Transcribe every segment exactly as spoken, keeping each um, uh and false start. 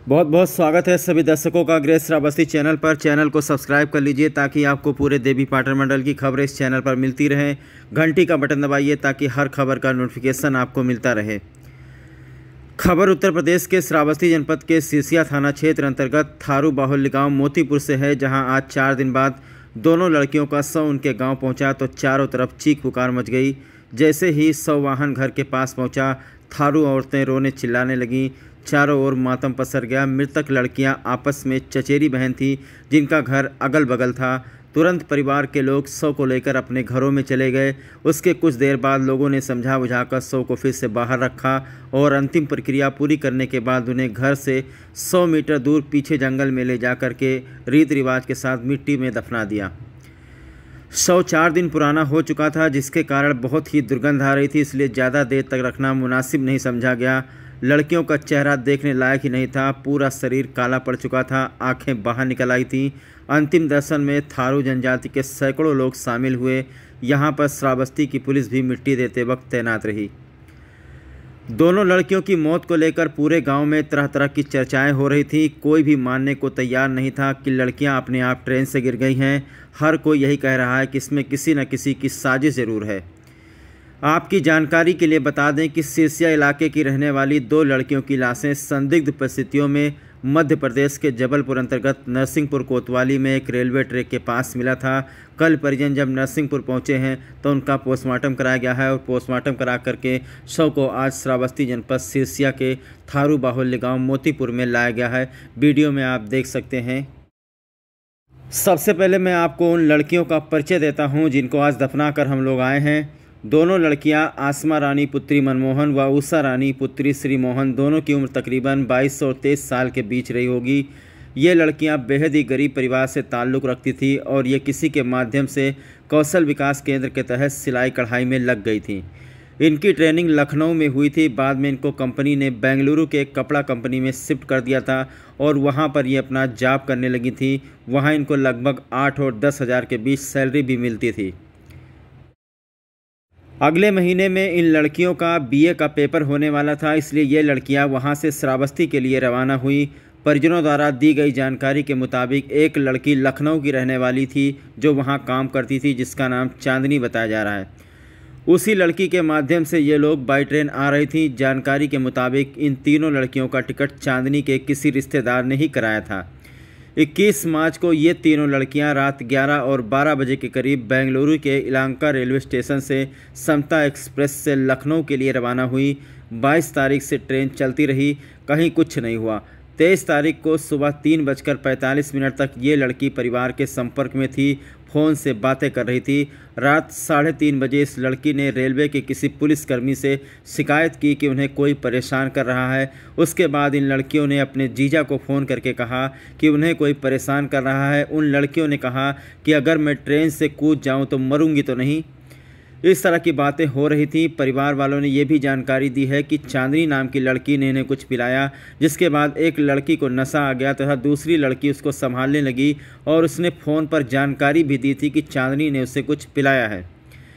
बहुत बहुत स्वागत है सभी दर्शकों का ग्रेस श्रावस्ती चैनल पर। चैनल को सब्सक्राइब कर लीजिए ताकि आपको पूरे देवी पाटन मंडल की खबरें इस चैनल पर मिलती रहें। घंटी का बटन दबाइए ताकि हर खबर का नोटिफिकेशन आपको मिलता रहे। खबर उत्तर प्रदेश के श्रावस्ती जनपद के सिरसिया थाना क्षेत्र अंतर्गत थारू बाहुल्य गाँव मोतीपुर से है, जहाँ आज चार दिन बाद दोनों लड़कियों का शव उनके गाँव पहुँचा तो चारों तरफ चीख पुकार मच गई। जैसे ही शव वाहन घर के पास पहुँचा, थारू औरतें रोने चिल्लाने लगीं। चारों ओर मातम पसर गया। मृतक लड़कियां आपस में चचेरी बहन थी, जिनका घर अगल बगल था। तुरंत परिवार के लोग शव को लेकर अपने घरों में चले गए। उसके कुछ देर बाद लोगों ने समझा बुझाकर शव को फिर से बाहर रखा और अंतिम प्रक्रिया पूरी करने के बाद उन्हें घर से सौ मीटर दूर पीछे जंगल में ले जाकर के रीति रिवाज के साथ मिट्टी में दफना दिया। शव चार दिन पुराना हो चुका था, जिसके कारण बहुत ही दुर्गंध आ रही थी, इसलिए ज़्यादा देर तक रखना मुनासिब नहीं समझा गया। लड़कियों का चेहरा देखने लायक ही नहीं था, पूरा शरीर काला पड़ चुका था, आंखें बाहर निकल आई थीं। अंतिम दर्शन में थारू जनजाति के सैकड़ों लोग शामिल हुए। यहां पर श्रावस्ती की पुलिस भी मिट्टी देते वक्त तैनात रही। दोनों लड़कियों की मौत को लेकर पूरे गांव में तरह तरह की चर्चाएं हो रही थी। कोई भी मानने को तैयार नहीं था कि लड़कियां अपने आप ट्रेन से गिर गई हैं। हर कोई यही कह रहा है कि इसमें किसी न किसी की साजिश ज़रूर है। आपकी जानकारी के लिए बता दें कि सिरसिया इलाके की रहने वाली दो लड़कियों की लाशें संदिग्ध परिस्थितियों में मध्य प्रदेश के जबलपुर अंतर्गत नरसिंहपुर कोतवाली में एक रेलवे ट्रैक के पास मिला था। कल परिजन जब नरसिंहपुर पहुंचे हैं तो उनका पोस्टमार्टम कराया गया है और पोस्टमार्टम करा करके शव को आज श्रावस्ती जनपद सिरसिया के थारू बाहुल्य गाँव मोतीपुर में लाया गया है। वीडियो में आप देख सकते हैं। सबसे पहले मैं आपको उन लड़कियों का परिचय देता हूँ जिनको आज दफना कर हम लोग आए हैं। दोनों लड़कियां आसमा रानी पुत्री मनमोहन व उषा रानी पुत्री श्री मोहन, दोनों की उम्र तकरीबन बाईस और तेईस साल के बीच रही होगी। ये लड़कियां बेहद ही गरीब परिवार से ताल्लुक़ रखती थी और ये किसी के माध्यम से कौशल विकास केंद्र के तहत सिलाई कढ़ाई में लग गई थी। इनकी ट्रेनिंग लखनऊ में हुई थी। बाद में इनको कंपनी ने बेंगलुरु के कपड़ा कंपनी में शिफ्ट कर दिया था और वहाँ पर ये अपना जॉब करने लगी थी। वहाँ इनको लगभग आठ और दस हज़ार के बीच सैलरी भी मिलती थी। अगले महीने में इन लड़कियों का बीए का पेपर होने वाला था, इसलिए ये लड़कियां वहां से श्रावस्ती के लिए रवाना हुई। परिजनों द्वारा दी गई जानकारी के मुताबिक एक लड़की लखनऊ की रहने वाली थी जो वहां काम करती थी, जिसका नाम चांदनी बताया जा रहा है। उसी लड़की के माध्यम से ये लोग बाई ट्रेन आ रही थी। जानकारी के मुताबिक इन तीनों लड़कियों का टिकट चांदनी के किसी रिश्तेदार ने ही कराया था। इक्कीस मार्च को ये तीनों लड़कियां रात ग्यारह और बारह बजे के करीब बेंगलुरु के इलांका रेलवे स्टेशन से समता एक्सप्रेस से लखनऊ के लिए रवाना हुई। बाईस तारीख से ट्रेन चलती रही, कहीं कुछ नहीं हुआ। तेईस तारीख को सुबह तीन बजकर पैंतालीस मिनट तक ये लड़की परिवार के संपर्क में थी, फ़ोन से बातें कर रही थी। रात साढ़े तीन बजे इस लड़की ने रेलवे के किसी पुलिसकर्मी से शिकायत की कि उन्हें कोई परेशान कर रहा है। उसके बाद इन लड़कियों ने अपने जीजा को फ़ोन करके कहा कि उन्हें कोई परेशान कर रहा है। उन लड़कियों ने कहा कि अगर मैं ट्रेन से कूद जाऊं तो मरूंगी तो नहीं। इस तरह की बातें हो रही थी। परिवार वालों ने यह भी जानकारी दी है कि चांदनी नाम की लड़की ने इन्हें कुछ पिलाया, जिसके बाद एक लड़की को नशा आ गया तथा दूसरी लड़की उसको संभालने लगी और उसने फ़ोन पर जानकारी भी दी थी कि चांदनी ने उसे कुछ पिलाया है।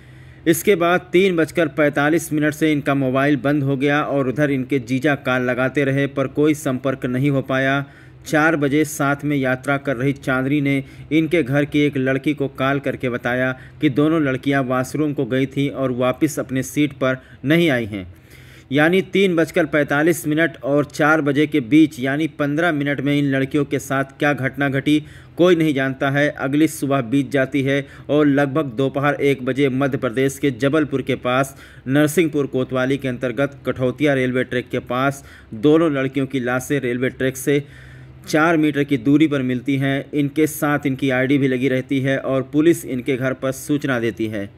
इसके बाद तीन बजकर पैंतालीस मिनट से इनका मोबाइल बंद हो गया और उधर इनके जीजा कॉल लगाते रहे पर कोई संपर्क नहीं हो पाया। चार बजे साथ में यात्रा कर रही चांदनी ने इनके घर की एक लड़की को कॉल करके बताया कि दोनों लड़कियां वॉशरूम को गई थी और वापस अपने सीट पर नहीं आई हैं। यानी तीन बजकर पैंतालीस मिनट और चार बजे के बीच यानी पंद्रह मिनट में इन लड़कियों के साथ क्या घटना घटी कोई नहीं जानता है। अगली सुबह बीत जाती है और लगभग दोपहर एक बजे मध्य प्रदेश के जबलपुर के पास नरसिंहपुर कोतवाली के अंतर्गत कठौतिया रेलवे ट्रैक के पास दोनों लड़कियों की लाशें रेलवे ट्रैक से चार मीटर की दूरी पर मिलती हैं। इनके साथ इनकी आईडी भी लगी रहती है और पुलिस इनके घर पर सूचना देती है।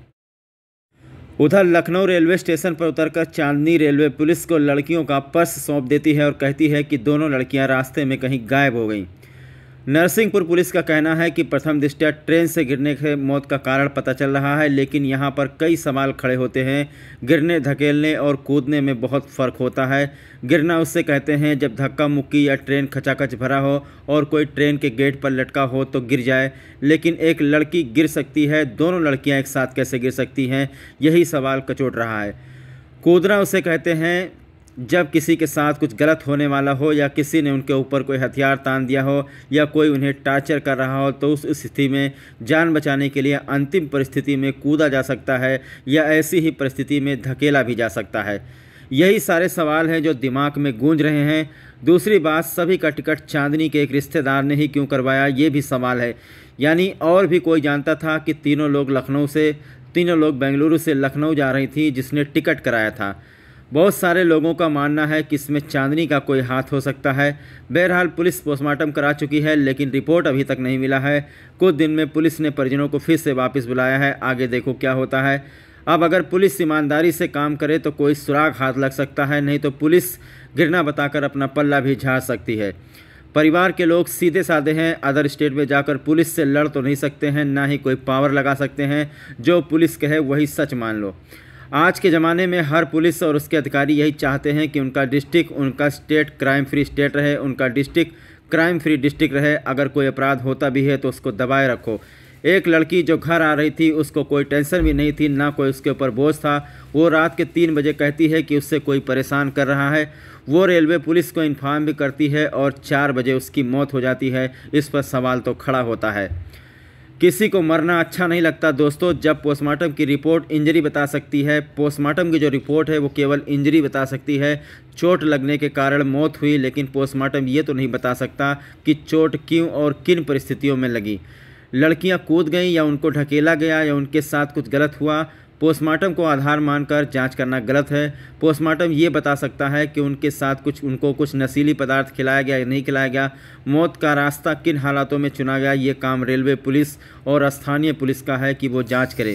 उधर लखनऊ रेलवे स्टेशन पर उतरकर चांदनी रेलवे पुलिस को लड़कियों का पर्स सौंप देती है और कहती है कि दोनों लड़कियां रास्ते में कहीं गायब हो गईं। नरसिंहपुर पुलिस का कहना है कि प्रथम दृष्टया ट्रेन से गिरने के मौत का कारण पता चल रहा है, लेकिन यहां पर कई सवाल खड़े होते हैं। गिरने, धकेलने और कूदने में बहुत फ़र्क होता है। गिरना उससे कहते हैं जब धक्का मुक्की या ट्रेन खचाखच भरा हो और कोई ट्रेन के गेट पर लटका हो तो गिर जाए, लेकिन एक लड़की गिर सकती है, दोनों लड़कियाँ एक साथ कैसे गिर सकती हैं, यही सवाल कचोट रहा है। कूदना उसे कहते हैं जब किसी के साथ कुछ गलत होने वाला हो या किसी ने उनके ऊपर कोई हथियार तान दिया हो या कोई उन्हें टार्चर कर रहा हो, तो उस स्थिति में जान बचाने के लिए अंतिम परिस्थिति में कूदा जा सकता है या ऐसी ही परिस्थिति में धकेला भी जा सकता है। यही सारे सवाल हैं जो दिमाग में गूंज रहे हैं। दूसरी बात, सभी का टिकट चांदनी के एक रिश्तेदार ने ही क्यों करवाया, ये भी सवाल है। यानी और भी कोई जानता था कि तीनों लोग लखनऊ से तीनों लोग बेंगलुरु से लखनऊ जा रही थी जिसने टिकट कराया था। बहुत सारे लोगों का मानना है कि इसमें चांदनी का कोई हाथ हो सकता है। बहरहाल पुलिस पोस्टमार्टम करा चुकी है लेकिन रिपोर्ट अभी तक नहीं मिला है। कुछ दिन में पुलिस ने परिजनों को फिर से वापस बुलाया है। आगे देखो क्या होता है। अब अगर पुलिस ईमानदारी से काम करे तो कोई सुराग हाथ लग सकता है, नहीं तो पुलिस घृणा बताकर अपना पल्ला भी झाड़ सकती है। परिवार के लोग सीधे साधे हैं। अदर स्टेट में जाकर पुलिस से लड़ तो नहीं सकते हैं, ना ही कोई पावर लगा सकते हैं। जो पुलिस कहे वही सच मान लो। आज के ज़माने में हर पुलिस और उसके अधिकारी यही चाहते हैं कि उनका डिस्ट्रिक्ट, उनका स्टेट क्राइम फ्री स्टेट रहे, उनका डिस्ट्रिक्ट क्राइम फ्री डिस्ट्रिक्ट रहे। अगर कोई अपराध होता भी है तो उसको दबाए रखो। एक लड़की जो घर आ रही थी उसको कोई टेंशन भी नहीं थी, ना कोई उसके ऊपर बोझ था। वो रात के तीन बजे कहती है कि उससे कोई परेशान कर रहा है। वो रेलवे पुलिस को इन्फॉर्म भी करती है और चार बजे उसकी मौत हो जाती है। इस पर सवाल तो खड़ा होता है। किसी को मरना अच्छा नहीं लगता दोस्तों। जब पोस्टमार्टम की रिपोर्ट इंजरी बता सकती है, पोस्टमार्टम की जो रिपोर्ट है वो केवल इंजरी बता सकती है, चोट लगने के कारण मौत हुई, लेकिन पोस्टमार्टम ये तो नहीं बता सकता कि चोट क्यों और किन परिस्थितियों में लगी। लड़कियां कूद गईं या उनको ढकेला गया या उनके साथ कुछ गलत हुआ, पोस्टमार्टम को आधार मानकर जांच करना गलत है। पोस्टमार्टम ये बता सकता है कि उनके साथ कुछ उनको कुछ नशीली पदार्थ खिलाया गया या नहीं खिलाया गया, मौत का रास्ता किन हालातों में चुना गया। ये काम रेलवे पुलिस और स्थानीय पुलिस का है कि वो जांच करे।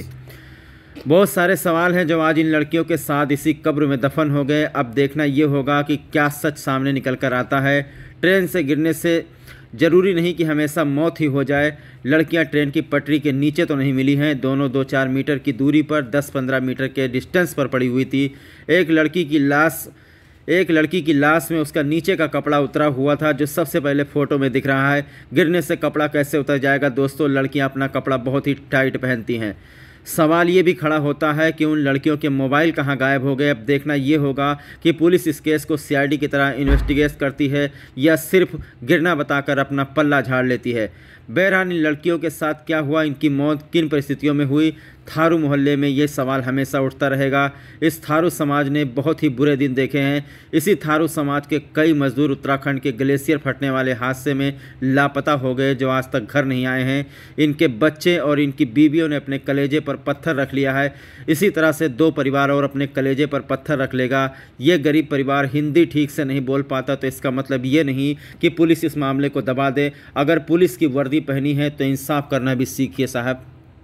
बहुत सारे सवाल हैं जो आज इन लड़कियों के साथ इसी कब्र में दफन हो गए। अब देखना ये होगा कि क्या सच सामने निकल कर आता है। ट्रेन से गिरने से ज़रूरी नहीं कि हमेशा मौत ही हो जाए। लड़कियां ट्रेन की पटरी के नीचे तो नहीं मिली हैं, दोनों दो चार मीटर की दूरी पर दस पंद्रह मीटर के डिस्टेंस पर पड़ी हुई थी। एक लड़की की लाश एक लड़की की लाश में उसका नीचे का कपड़ा उतरा हुआ था, जो सबसे पहले फ़ोटो में दिख रहा है। गिरने से कपड़ा कैसे उतर जाएगा दोस्तों? लड़कियां अपना कपड़ा बहुत ही टाइट पहनती हैं। सवाल ये भी खड़ा होता है कि उन लड़कियों के मोबाइल कहाँ गायब हो गए। अब देखना ये होगा कि पुलिस इस केस को सीआईडी की तरह इन्वेस्टिगेट करती है या सिर्फ गिरना बताकर अपना पल्ला झाड़ लेती है। बहरहाल इन लड़कियों के साथ क्या हुआ, इनकी मौत किन परिस्थितियों में हुई, थारू मोहल्ले में ये सवाल हमेशा उठता रहेगा। इस थारू समाज ने बहुत ही बुरे दिन देखे हैं। इसी थारू समाज के कई मजदूर उत्तराखंड के ग्लेशियर फटने वाले हादसे में लापता हो गए, जो आज तक घर नहीं आए हैं। इनके बच्चे और इनकी बीवियों ने अपने कलेजे पर पत्थर रख लिया है। इसी तरह से दो परिवार और अपने कलेजे पर पत्थर रख लेगा। ये गरीब परिवार हिंदी ठीक से नहीं बोल पाता, तो इसका मतलब ये नहीं कि पुलिस इस मामले को दबा दे। अगर पुलिस की वर्दी पहनी है तो इंसाफ करना भी सीखिए साहब।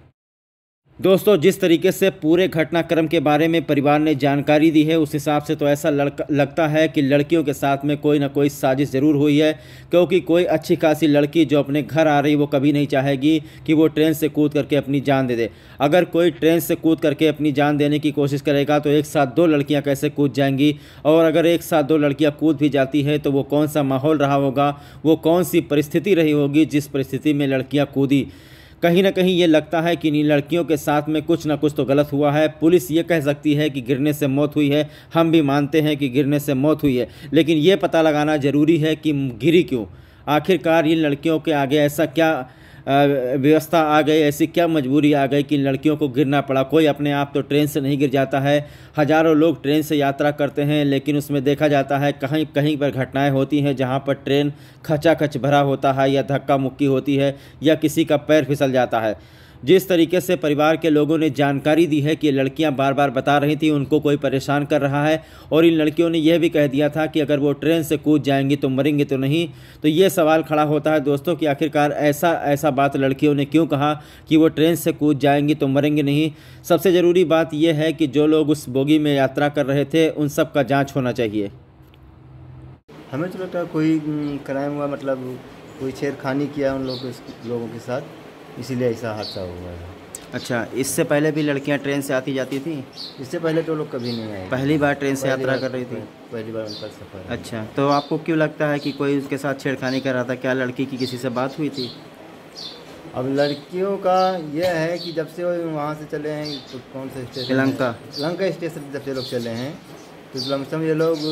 दोस्तों, जिस तरीके से पूरे घटनाक्रम के बारे में परिवार ने जानकारी दी है, उस हिसाब से तो ऐसा लड़का लगता है कि लड़कियों के साथ में कोई ना कोई साजिश ज़रूर हुई है, क्योंकि कोई अच्छी खासी लड़की जो अपने घर आ रही वो कभी नहीं चाहेगी कि वो ट्रेन से कूद करके अपनी जान दे दे। अगर कोई ट्रेन से कूद करके अपनी जान देने की कोशिश करेगा तो एक साथ दो लड़कियाँ कैसे कूद जाएंगी, और अगर एक साथ दो लड़कियाँ कूद भी जाती है तो वो कौन सा माहौल रहा होगा, वो कौन सी परिस्थिति रही होगी जिस परिस्थिति में लड़कियाँ कूदी। कहीं ना कहीं ये लगता है कि इन लड़कियों के साथ में कुछ ना कुछ तो गलत हुआ है। पुलिस ये कह सकती है कि गिरने से मौत हुई है, हम भी मानते हैं कि गिरने से मौत हुई है, लेकिन ये पता लगाना ज़रूरी है कि गिरी क्यों। आखिरकार इन लड़कियों के आगे ऐसा क्या व्यवस्था आ गई, ऐसी क्या मजबूरी आ गई कि इन लड़कियों को गिरना पड़ा। कोई अपने आप तो ट्रेन से नहीं गिर जाता है। हज़ारों लोग ट्रेन से यात्रा करते हैं, लेकिन उसमें देखा जाता है कहीं कहीं पर घटनाएं होती हैं जहां पर ट्रेन खचाखच भरा होता है या धक्का मुक्की होती है या किसी का पैर फिसल जाता है। जिस तरीके से परिवार के लोगों ने जानकारी दी है कि ये लड़कियां बार बार बता रही थी उनको कोई परेशान कर रहा है, और इन लड़कियों ने यह भी कह दिया था कि अगर वो ट्रेन से कूद जाएंगी तो मरेंगे तो नहीं। तो ये सवाल खड़ा होता है दोस्तों कि आखिरकार ऐसा ऐसा बात लड़कियों ने क्यों कहा कि वो ट्रेन से कूद जाएंगी तो मरेंगे नहीं। सबसे ज़रूरी बात यह है कि जो लोग उस बोगी में यात्रा कर रहे थे उन सब का जाँच होना चाहिए। हमें तो लगता है कोई क्राइम हुआ, मतलब कोई छेड़खानी किया उन लोगों लोगों के साथ, इसीलिए ऐसा हादसा हुआ है। अच्छा, इससे पहले भी लड़कियां ट्रेन से आती जाती थी? इससे पहले तो लोग कभी नहीं आए, पहली बार ट्रेन से यात्रा कर रही थी, पहली बार उनका सफर। अच्छा, तो आपको क्यों लगता है कि कोई उसके साथ छेड़खानी कर रहा था? क्या लड़की की किसी से बात हुई थी? अब लड़कियों का यह है कि जब से वो वहाँ से चले हैं तो कौन से स्टेशन, श्रीलंका श्रीलंका स्टेशन जब से लोग चले हैं तो लमसम ये लोग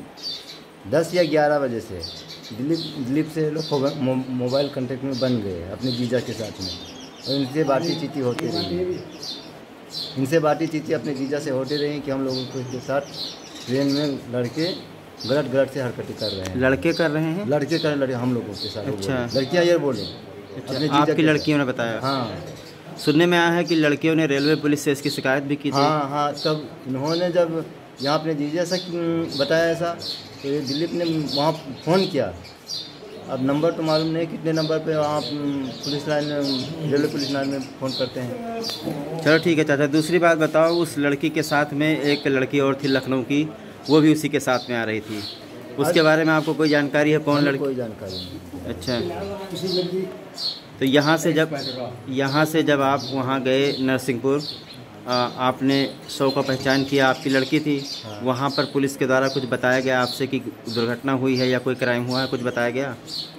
दस या ग्यारह बजे से दिलीप दिलीप से ये लोग हो- मो, मोबाइल कांटेक्ट में बन गए अपने जीजा के साथ में, और इनसे बाती चीती होती रही इनसे बाती चीती अपने जीजा से होती रही कि हम लोगों को इसके साथ ट्रेन में लड़के गलत गलत से हरकतें कर रहे हैं। लड़के कर रहे हैं? लड़के कर लड़के हम लोगों के साथ। अच्छा। लड़कियाँ ये बोले। अच्छा, आपकी लड़कियों ने बताया? हाँ। सुनने में आया है कि लड़कियों ने रेलवे पुलिस से इसकी शिकायत भी की थी। हाँ हाँ, तब इन्होंने जब यहाँ अपने जीजा से बताया ऐसा, तो ये दिलीप ने वहाँ फ़ोन किया। अब नंबर तो मालूम नहीं कितने नंबर पे वहाँ police line railway police line में फ़ोन करते हैं। चलो ठीक है चाचा, दूसरी बात बताओ, उस लड़की के साथ में एक लड़की और थी लखनऊ की, वो भी उसी के साथ में आ रही थी, उसके बारे में आपको कोई जानकारी है? कौन लड़की? कोई जानकारी नहीं। अच्छा, तो यहाँ से जब यहाँ से जब आप वहाँ गए नरसिंहपुर, आ, आपने शव का पहचान किया, आपकी लड़की थी। हाँ। वहाँ पर पुलिस के द्वारा कुछ बताया गया आपसे कि दुर्घटना हुई है या कोई क्राइम हुआ है, कुछ बताया गया?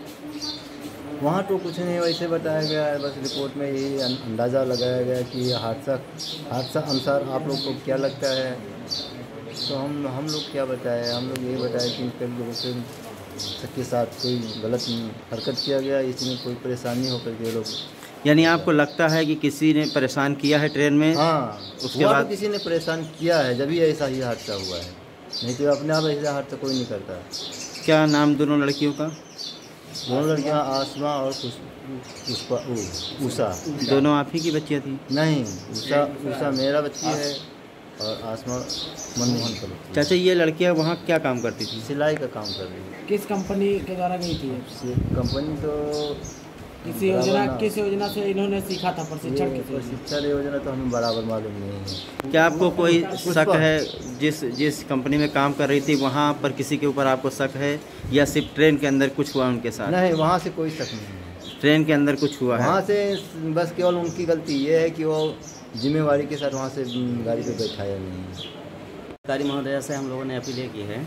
वहाँ तो कुछ नहीं वैसे बताया गया है, बस रिपोर्ट में यही अंदाज़ा लगाया गया कि ये हादसा हादसा अनुसार आप लोग को क्या लगता है। तो हम हम लोग क्या बताएं, हम लोग यही बताएं कि कई लोगों से सबके साथ कोई गलत हरकत किया गया, इसमें कोई परेशानी होकर के लोग। यानी आपको लगता है कि किसी ने परेशान किया है ट्रेन में? हाँ, उसके बाद बाद किसी ने परेशान किया है, जब ही ऐसा ही हादसा हुआ है, नहीं तो अपने आप ऐसा हादसा कोई नहीं करता। क्या नाम दोनों लड़कियों का? दोनों लड़कियाँ आसमा और पुष्पा उषा। दोनों आप ही की बच्चियाँ थी? नहीं, उषा उषा मेरा बच्ची है और आसमा मनमोहन का बच्ची। चाचा, ये लड़कियाँ वहाँ क्या काम करती थी? सिलाई का काम कर रही है। किस कंपनी के द्वारा गई थी? कंपनी तो किस योजना किस योजना से इन्होंने सीखा था प्रशिक्षण? के प्रशिक्षण योजना तो हमें बराबर मालूम नहीं है। क्या आपको कोई शक है जिस जिस कंपनी में काम कर रही थी वहाँ पर किसी के ऊपर आपको शक है, या सिर्फ ट्रेन के अंदर कुछ हुआ उनके साथ? नहीं, वहाँ से कोई शक नहीं है। ट्रेन के अंदर कुछ हुआ है? वहाँ से बस केवल उनकी गलती ये है कि वो जिम्मेवारी के साथ वहाँ से गाड़ी पे बैठाया नहीं। अधिकारी महोदया से हम लोगों ने अपील की है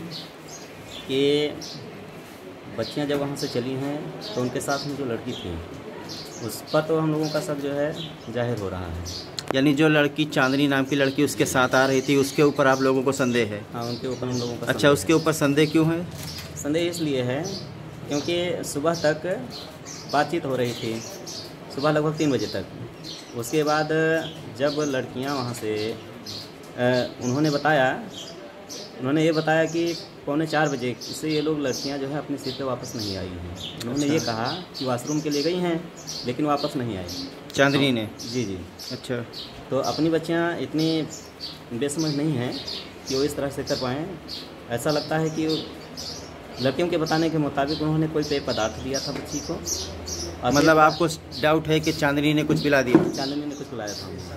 कि बच्चियां जब वहाँ से चली हैं तो उनके साथ में जो लड़की थी उस पर तो हम लोगों का सब जो है जाहिर हो रहा है। यानी जो लड़की चांदनी नाम की लड़की उसके साथ आ रही थी, उसके ऊपर आप लोगों को संदेह है? हाँ, उनके ऊपर हम लोगों का अच्छा, उसके ऊपर संदेह क्यों है? संदेह इसलिए है क्योंकि सुबह तक बातचीत हो रही थी, सुबह लगभग तीन बजे तक। उसके बाद जब लड़कियां वहाँ से उन्होंने बताया उन्होंने ये बताया कि पौने चार बजे से ये लोग लड़कियां जो है अपनी सीट पे वापस नहीं आई हैं। उन्होंने ये कहा कि वॉशरूम के लिए गई हैं लेकिन वापस नहीं आई चांदनी ने? जी जी। अच्छा, तो अपनी बच्चियां इतनी बेसमझ नहीं हैं कि वो इस तरह से कर पाएँ। ऐसा लगता है कि लड़कियों के बताने के मुताबिक उन्होंने कोई पेय पदार्थ दिया था बच्ची को। मतलब आपको डाउट है कि चांदनी ने कुछ पिला दिया? चांदनी ने कुछ पिलाया था उनका।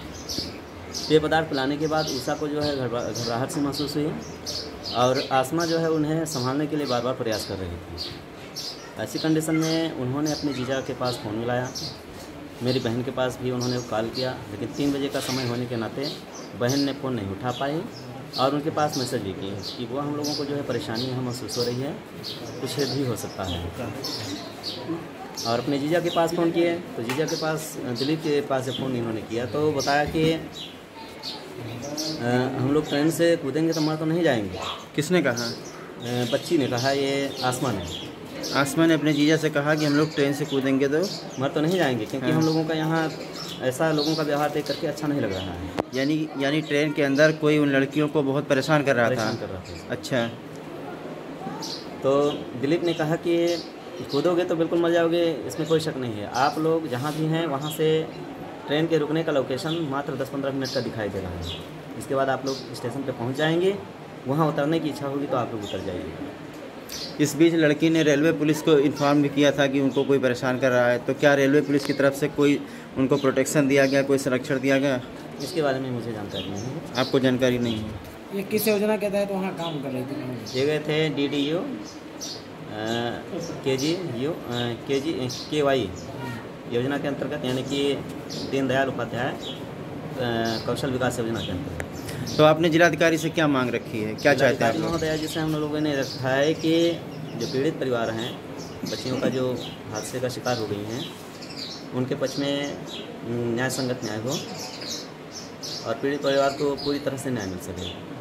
पेय पदार्थ पिलाने के बाद उषा को जो है घबराहट सी महसूस हुई और आसमा जो है उन्हें संभालने के लिए बार बार प्रयास कर रही थी। ऐसी कंडीशन में उन्होंने अपने जीजा के पास फ़ोन मिलाया, मेरी बहन के पास भी उन्होंने कॉल किया, लेकिन तीन बजे का समय होने के नाते बहन ने फ़ोन नहीं उठा पाई और उनके पास मैसेज भी किए कि वो हम लोगों को जो है परेशानी यहाँ महसूस हो रही है, कुछ भी हो सकता है। और अपने जीजा के पास फ़ोन किए तो जीजा के पास दिलीप के पास से फ़ोन इन्होंने किया तो बताया कि आ, हम लोग ट्रेन से कूदेंगे तो मर तो नहीं जाएंगे। किसने कहा? बच्ची ने कहा, ये आसमा ने। आसमा ने अपने जीजा से कहा कि हम लोग ट्रेन से कूदेंगे तो मर तो नहीं जाएंगे, क्योंकि हाँ। हम लोगों का यहाँ ऐसा लोगों का व्यवहार देख करके अच्छा नहीं लग रहा है। यानी यानी ट्रेन के अंदर कोई उन लड़कियों को बहुत परेशान कर रहा परेशान था? कर रहा था। अच्छा, तो दिलीप ने कहा कि कूदोगे तो बिल्कुल मर जाओगे, इसमें कोई शक नहीं है। आप लोग जहाँ भी हैं वहाँ से ट्रेन के रुकने का लोकेशन मात्र दस पंद्रह मिनट का दिखाई दे रहा है। इसके बाद आप लोग स्टेशन पे पहुँच जाएंगे, वहाँ उतरने की इच्छा होगी तो आप लोग उतर जाइए। इस बीच लड़की ने रेलवे पुलिस को इन्फॉर्म भी किया था कि उनको कोई परेशान कर रहा है, तो क्या रेलवे पुलिस की तरफ से कोई उनको प्रोटेक्शन दिया गया, कोई संरक्षण दिया गया? इसके बारे में मुझे जानकारी नहीं है। आपको जानकारी नहीं है? ये किस योजना के तहत वहाँ काम कर रही थी? ये गए थे डी डी यू के जी यू के जी के वाई योजना के अंतर्गत, यानी कि दीनदयाल उपाध्याय कौशल विकास योजना के अंतर्गत। तो आपने जिलाधिकारी से क्या मांग रखी है, क्या चाहते हैं आप लोग? महोदया, जिसे हम लोगों ने रखा है कि जो पीड़ित परिवार हैं, बच्चियों का जो हादसे का शिकार हो गई हैं, उनके पक्ष में न्याय संगत न्याय हो और पीड़ित परिवार को पूरी तरह से न्याय मिल सके।